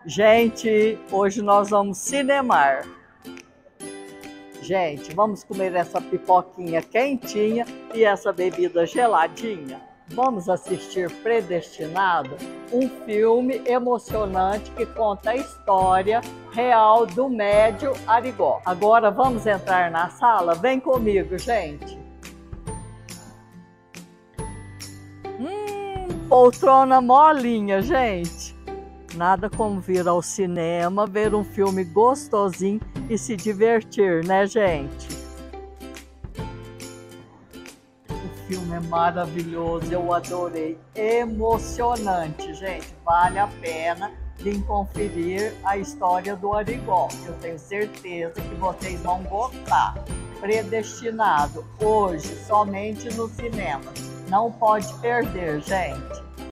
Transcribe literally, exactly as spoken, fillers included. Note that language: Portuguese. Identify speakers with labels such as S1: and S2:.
S1: Gente, hoje nós vamos cinemar. Gente, vamos comer essa pipoquinha quentinha e essa bebida geladinha. Vamos assistir Predestinado, um filme emocionante que conta a história real do médio Arigó. Agora vamos entrar na sala? Vem comigo, gente. Hum, poltrona molinha, gente. Nada como vir ao cinema, ver um filme gostosinho e se divertir, né, gente? O filme é maravilhoso, eu adorei, emocionante, gente. Vale a pena vir conferir a história do Arigó. Eu tenho certeza que vocês vão gostar. Predestinado, hoje, somente no cinema. Não pode perder, gente.